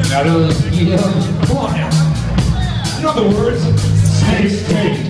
Come on now. You know the words? Snakes take.